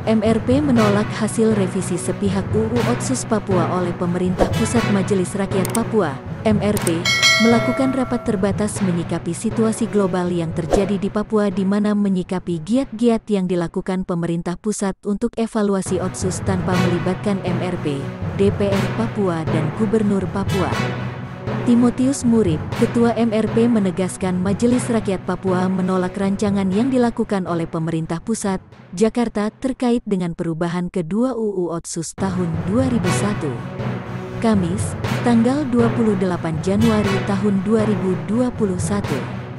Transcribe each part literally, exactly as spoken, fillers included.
M R P menolak hasil revisi sepihak U U Otsus Papua oleh Pemerintah Pusat. Majelis Rakyat Papua, M R P, melakukan rapat terbatas menyikapi situasi global yang terjadi di Papua, di mana menyikapi giat-giat yang dilakukan pemerintah pusat untuk evaluasi Otsus tanpa melibatkan M R P, D P R Papua dan Gubernur Papua. Timotius Murib, Ketua M R P, menegaskan Majelis Rakyat Papua menolak rancangan yang dilakukan oleh pemerintah pusat, Jakarta, terkait dengan perubahan kedua U U Otsus tahun dua ribu satu. Kamis, tanggal dua puluh delapan Januari tahun dua ribu dua puluh satu.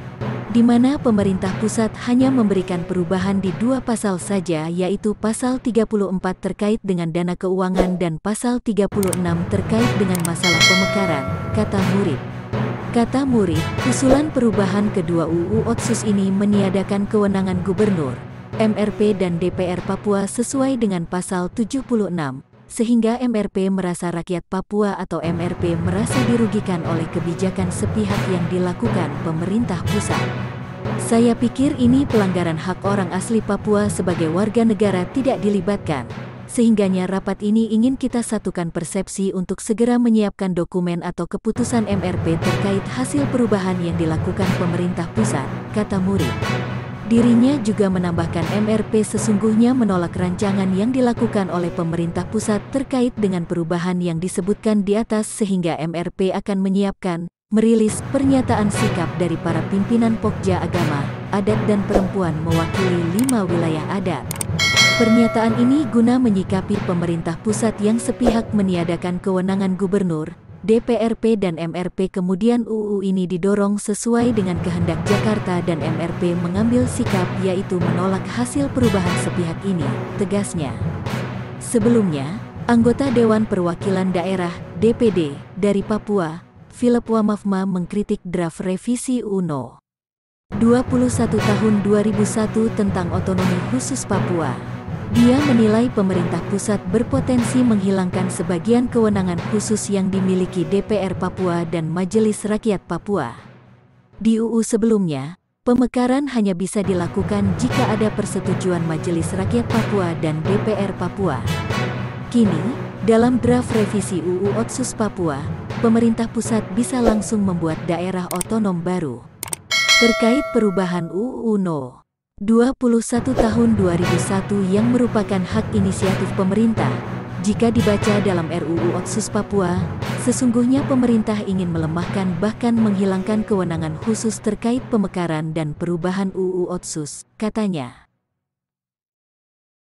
Di mana pemerintah pusat hanya memberikan perubahan di dua pasal saja, yaitu pasal tiga puluh empat terkait dengan dana keuangan dan pasal tiga puluh enam terkait dengan masalah pemekaran, kata Murib. Kata Murib, usulan perubahan kedua U U Otsus ini meniadakan kewenangan gubernur, M R P dan D P R Papua sesuai dengan pasal tujuh puluh enam, sehingga M R P merasa rakyat Papua atau M R P merasa dirugikan oleh kebijakan sepihak yang dilakukan pemerintah pusat. Saya pikir ini pelanggaran hak orang asli Papua sebagai warga negara tidak dilibatkan. Sehingganya rapat ini ingin kita satukan persepsi untuk segera menyiapkan dokumen atau keputusan M R P terkait hasil perubahan yang dilakukan pemerintah pusat, kata Murib. Dirinya juga menambahkan M R P sesungguhnya menolak rancangan yang dilakukan oleh pemerintah pusat terkait dengan perubahan yang disebutkan di atas, sehingga M R P akan menyiapkan, merilis pernyataan sikap dari para pimpinan Pokja agama, adat dan perempuan mewakili lima wilayah adat. Pernyataan ini guna menyikapi pemerintah pusat yang sepihak meniadakan kewenangan gubernur, D P R P dan M R P. Kemudian U U ini didorong sesuai dengan kehendak Jakarta dan M R P mengambil sikap, yaitu menolak hasil perubahan sepihak ini, tegasnya. Sebelumnya, anggota Dewan Perwakilan Daerah, D P D, dari Papua, Philip Wamafma, mengkritik draft revisi U No. dua puluh satu tahun dua ribu satu tentang otonomi khusus Papua. Dia menilai pemerintah pusat berpotensi menghilangkan sebagian kewenangan khusus yang dimiliki D P R Papua dan Majelis Rakyat Papua. Di U U sebelumnya, pemekaran hanya bisa dilakukan jika ada persetujuan Majelis Rakyat Papua dan D P R Papua. Kini, dalam draft revisi U U Otsus Papua, pemerintah pusat bisa langsung membuat daerah otonom baru. Terkait perubahan U U No. dua puluh satu tahun dua ribu satu yang merupakan hak inisiatif pemerintah, jika dibaca dalam R U U Otsus Papua, sesungguhnya pemerintah ingin melemahkan bahkan menghilangkan kewenangan khusus terkait pemekaran dan perubahan U U Otsus, katanya.